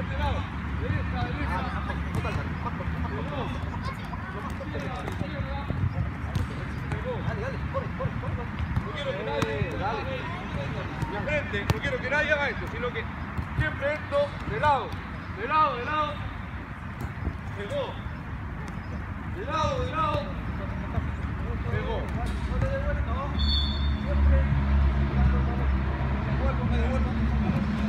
este lado. Derecha, derecha. No quiero que nadie de frente, no quiero que nadie haga esto, sino que siempre esto de lado, de lado, de lado. Pegó. De lado, de lado. Pegó. No le devuelvo, no. Siempre. Me devuelvo, me devuelvo.